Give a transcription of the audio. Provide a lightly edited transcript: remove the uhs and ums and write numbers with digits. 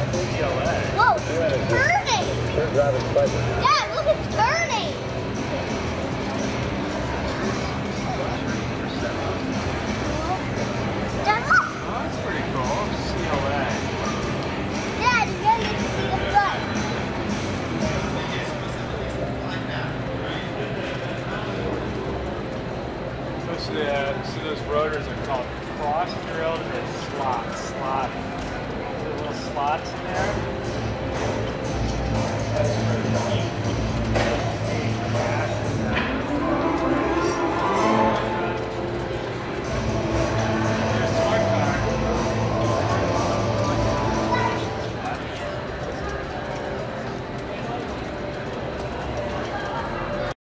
CLA. Whoa, it's turning! Dad, look, it's turning! Dad, look! Oh, that's pretty cool. CLA. Dad, you gotta get to see the front. So see those rotors